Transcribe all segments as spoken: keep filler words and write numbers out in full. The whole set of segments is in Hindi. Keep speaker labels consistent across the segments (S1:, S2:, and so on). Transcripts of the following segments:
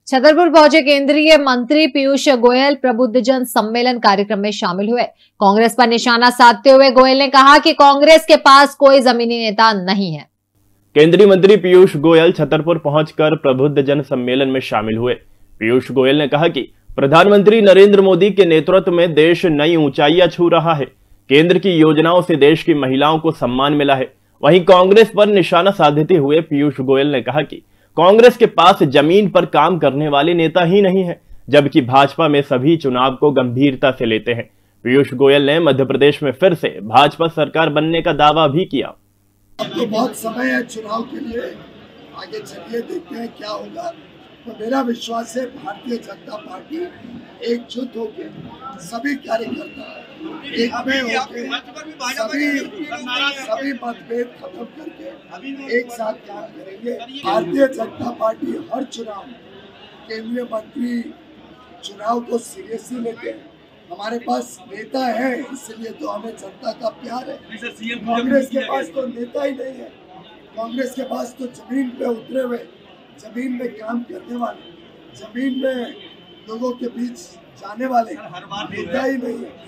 S1: छतरपुर पहुंचे केंद्रीय मंत्री पीयूष गोयल प्रबुद्धजन सम्मेलन कार्यक्रम में शामिल हुए। कांग्रेस पर निशाना साधते हुए गोयल ने कहा कि कांग्रेस के पास कोई जमीनी नेता नहीं है।
S2: केंद्रीय मंत्री पीयूष गोयल छतरपुर पहुंचकर प्रबुद्धजन सम्मेलन में शामिल हुए। पीयूष गोयल ने कहा कि प्रधानमंत्री नरेंद्र मोदी के नेतृत्व में देश नई ऊंचाइयां छू रहा है। केंद्र की योजनाओं से देश की महिलाओं को सम्मान मिला है। वहीं कांग्रेस पर निशाना साधते हुए पीयूष गोयल ने कहा कि कांग्रेस के पास जमीन पर काम करने वाले नेता ही नहीं है, जबकि भाजपा में सभी चुनाव को गंभीरता से लेते हैं। पीयूष गोयल ने मध्य प्रदेश में फिर से भाजपा सरकार बनने का दावा भी किया।
S3: अब तो बहुत समय है चुनाव के लिए, आगे चलिए देखते हैं क्या होगा। तो मेरा विश्वास है भारतीय जनता पार्टी एकजुट होकर सभी कार्यकर्ता एक में होकर सभी सभी मतभेद खत्म करके एक साथ काम करेंगे। भारतीय जनता पार्टी हर चुनाव केंद्रीय मंत्री चुनाव को सीरियसली लेते हैं। हमारे पास नेता है, इसलिए तो हमें जनता का प्यार है। कांग्रेस के पास तो नेता ही नहीं है। कांग्रेस के पास तो जमीन पे उतरे हुए, जमीन में काम करने वाले, जमीन में लोगों के बीच जाने वाले नेता ही नहीं है।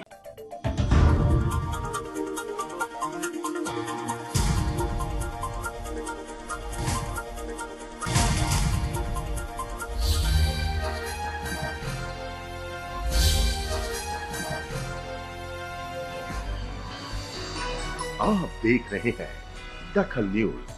S4: आप देख रहे हैं दखल न्यूज।